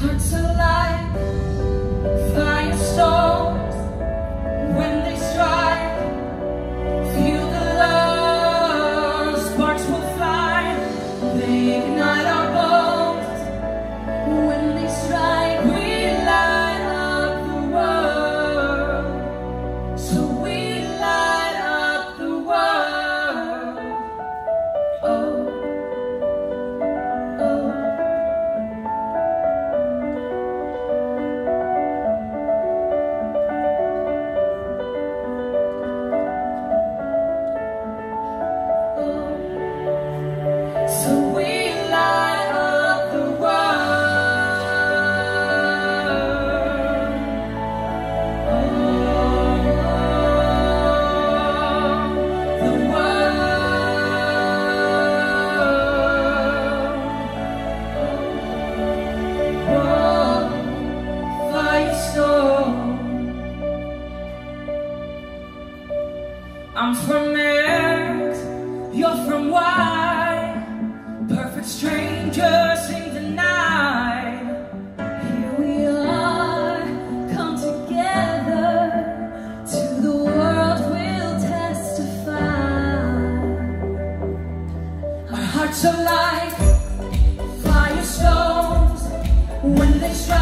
Hearts are like firestones when they strike. Feel the love, sparks will fly. They ignite our bones when they strike. We light up the world, so we light up the world. Oh. So we light up the world. Oh, the world. Oh, firestorm. I'm from X, you're from Y. Perfect strangers in the night. Here we are, come together. To the world we'll testify. Our hearts are like firestones when they strike.